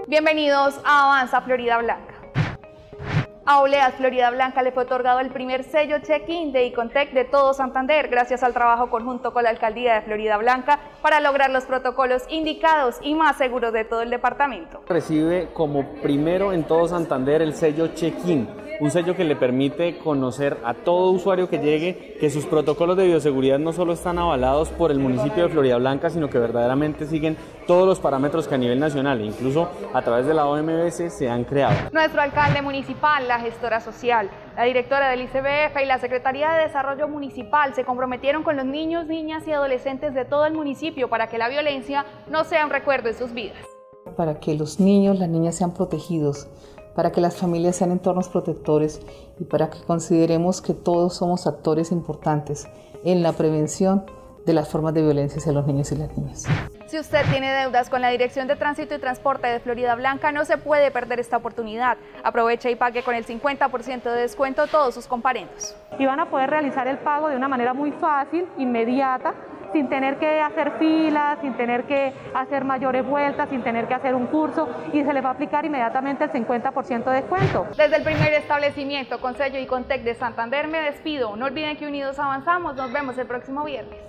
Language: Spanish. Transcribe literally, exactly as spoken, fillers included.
Bienvenidos a Avanza Florida Blanca. A Oleas Florida Blanca le fue otorgado el primer sello check-in de Icontec de todo Santander, gracias al trabajo conjunto con la Alcaldía de Florida Blanca para lograr los protocolos indicados y más seguros de todo el departamento. Recibe como primero en todo Santander el sello check-in, un sello que le permite conocer a todo usuario que llegue que sus protocolos de bioseguridad no solo están avalados por el municipio de Florida Blanca, sino que verdaderamente siguen todos los parámetros que a nivel nacional e incluso a través de la O M B S se han creado. Nuestro alcalde municipal, la gestora social, la directora del I C B F y la Secretaría de Desarrollo Municipal se comprometieron con los niños, niñas y adolescentes de todo el municipio para que la violencia no sea un recuerdo en sus vidas. Para que los niños, las niñas sean protegidos, para que las familias sean entornos protectores y para que consideremos que todos somos actores importantes en la prevención de las formas de violencia hacia los niños y las niñas. Si usted tiene deudas con la Dirección de Tránsito y Transporte de Florida Blanca, no se puede perder esta oportunidad. Aproveche y pague con el cincuenta por ciento de descuento todos sus comparendos. Y van a poder realizar el pago de una manera muy fácil, inmediata, sin tener que hacer filas, sin tener que hacer mayores vueltas, sin tener que hacer un curso, y se les va a aplicar inmediatamente el cincuenta por ciento de descuento. Desde el primer establecimiento con sello Icontec de Santander me despido. No olviden que unidos avanzamos. Nos vemos el próximo viernes.